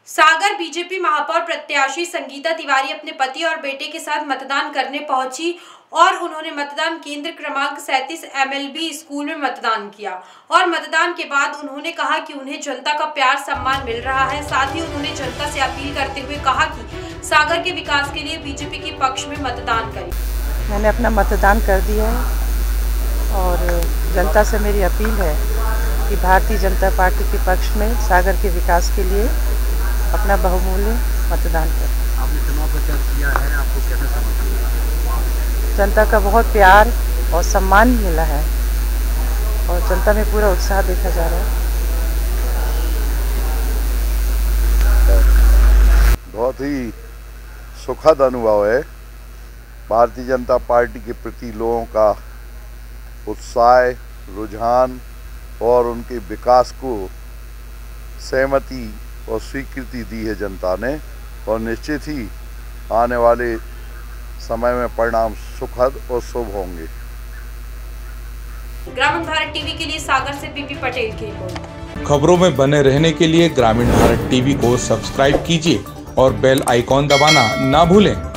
सागर BJP महापौर प्रत्याशी संगीता तिवारी अपने पति और बेटे के साथ मतदान करने पहुंची और उन्होंने मतदान केंद्र क्रमांक 37 MLB स्कूल में मतदान किया और मतदान के बाद उन्होंने कहा कि उन्हें जनता का प्यार सम्मान मिल रहा है। साथ ही उन्होंने जनता से अपील करते हुए कहा कि सागर के विकास के लिए बीजेपी के पक्ष में मतदान करें। मैंने अपना मतदान कर दिया है और जनता से मेरी अपील है कि भारतीय जनता पार्टी के पक्ष में सागर के विकास के लिए अपना बहुमूल्य मतदान करें। आपने चुनाव प्रचार किया है, आपको कैसा समझ मिला? जनता का बहुत प्यार और सम्मान मिला है और जनता में पूरा उत्साह देखा जा रहा है। बहुत ही सुखद अनुभव है। भारतीय जनता पार्टी के प्रति लोगों का उत्साह, रुझान और उनके विकास को सहमति और स्वीकृति दी है जनता ने और निश्चित ही आने वाले समय में परिणाम सुखद और शुभ होंगे। ग्रामीण भारत टीवी के लिए सागर से बीपी पटेल की रिपोर्ट। खबरों में बने रहने के लिए ग्रामीण भारत टीवी को सब्सक्राइब कीजिए और बेल आइकॉन दबाना ना भूलें।